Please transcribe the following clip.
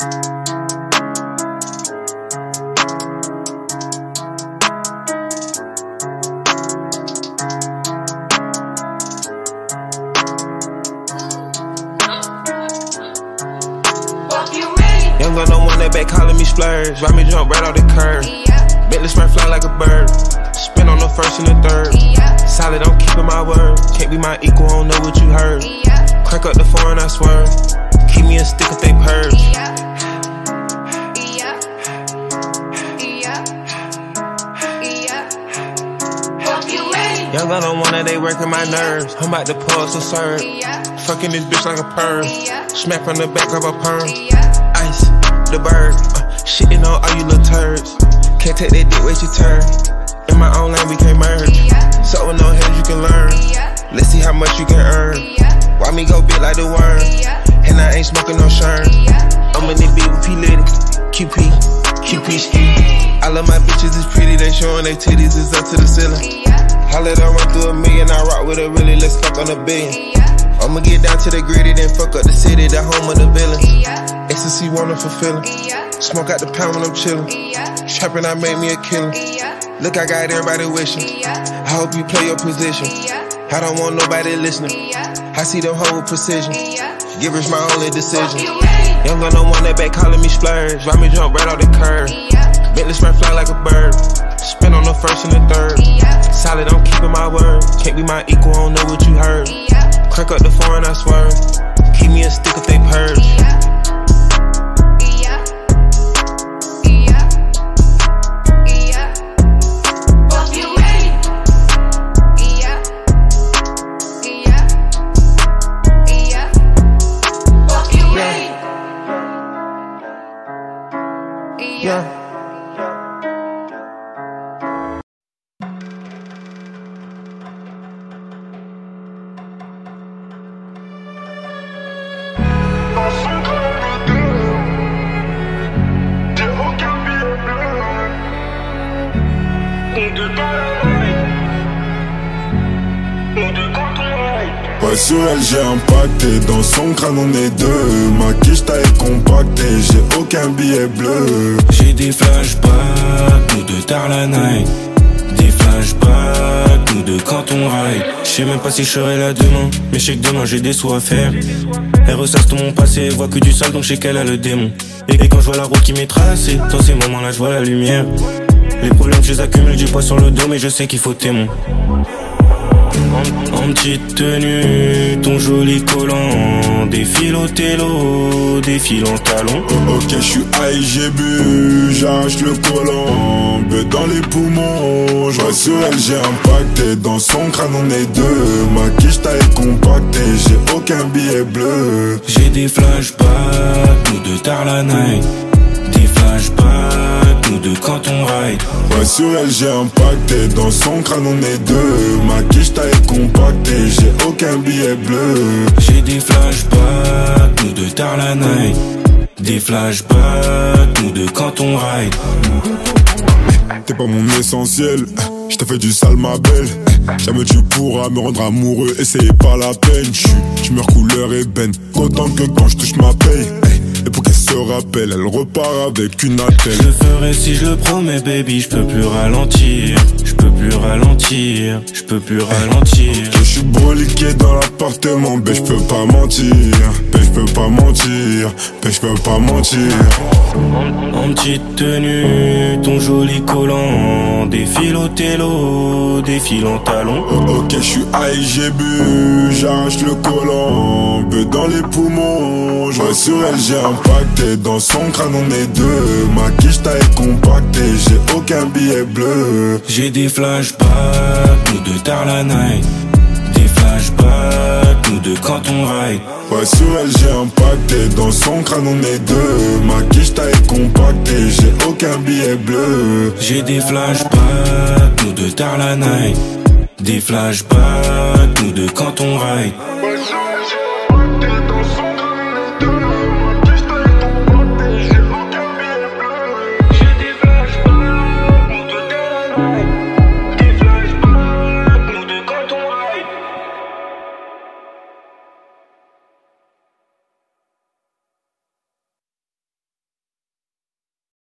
Young gun on one that back calling me splurge. Ride me jump right off the curb. Bentley spray fly like a bird. Spin on the first and the third. Solid, I'm keeping my word. Can't be my equal, I don't know what you heard. Crack up the foreign, I swear. Keep me a stick if they purge. Young gun on one that they working my nerves. I'm about to pull some serve. Fucking this bitch like a perm. Smack from the back of a perm. Ice, the bird. Shitting on all you little turds. Can't take that dick, wait your turn. In my own lane we can't merge. So with no hands you can learn. Let's see how much you can earn. Why me go big like the worm? And I ain't smoking no shern. I'm in the beat with P Litty. QP ski. I love my bitches, it's pretty. They showing their titties, it's up to the ceiling. I let her run through a million, I rock with her really, let's fuck on a billion. I'ma get down to the gritty, then fuck up the city, the home of the villains. Ecstasy wanna fulfillin'. Smoke out the pound when I'm chillin'. Trappin', I made me a killer. Look, I got everybody wishing. I hope you play your position. I don't want nobody listening. I see them whole precision. Givers my only decision. Young gun on one that back calling me splurge. Ride me jump right off the curb. Bentley spray fly like a bird. Spin on the first and the third. Solid, I'm keeping my word. Can't be my equal, I don't know what you heard. Crack up the foreign, I swear. Keep me a stick if they purge. Yeah. Ouais, sur elle j'ai impacté, dans son crâne on est deux. Ma quiche taille compactée, j'ai aucun billet bleu. J'ai des flashbacks, nous deux tard la night. Des flashbacks, nous deux quand on ride. J'sais même pas si je serai là demain, mais j'sais que demain j'ai des sous à faire. Elle ressasse tout mon passé, elle voit que du sale donc j'sais qu'elle a le démon. Et quand je vois la route qui m'est tracée, dans ces moments là je vois la lumière. Les problèmes je les accumule, du poids sur le dos mais je sais qu'il faut témoin. En petite tenue, ton joli collant. Défile au télo, défile en talon. Ok, je suis high, j'ai bu, j'arrache le collant. Beu dans les poumons, je vois sur elle, j'ai impacté. Dans son crâne, on est deux. Ma quiche taille compactée, j'ai aucun billet bleu. J'ai des flashbacks, nous deux tard la night. Des flashbacks, nous deux quand on ride. Ouais, sur elle, j'ai impacté. Dans son crâne, on est deux. Ma quiche taille compactée, j'ai aucun billet bleu. J'ai des flashbacks, nous deux tard la night. Des flashbacks, nous deux quand on ride. T'es pas mon essentiel, je t'ai fait du sale ma belle. Jamais tu pourras me rendre amoureux et c'est pas la peine. Tu meurs couleur ébène, autant que quand je touche ma paye. Et pour qu'elle se rappelle, elle repart avec une attelle. Je le ferai si je le promets baby, je peux plus ralentir. Je peux plus ralentir, je peux plus ralentir. Je suis broliqué dans l'appartement, ben je peux pas mentir. Ben je peux pas mentir, ben je peux pas mentir. En petite tenue, ton joli collant. Défile au télo, défile en talon. Ok, je suis high, j'ai bu, j'arrache le collant. Beu dans les poumons, je vois sur elle, j'ai impacté. Dans son crâne, on est deux. Ma quiche taille compactée, j'ai aucun billet bleu. J'ai des flashbacks, nous deux tard la night. Des flashbacks, nous deux quand on ride. Ouais, sur elle, j'ai impacté. Dans son crâne, on est deux. Ma quiche taille compactée, j'ai aucun billet bleu. J'ai des flashbacks, nous deux tard la night. Des flashbacks, nous deux quand on ride.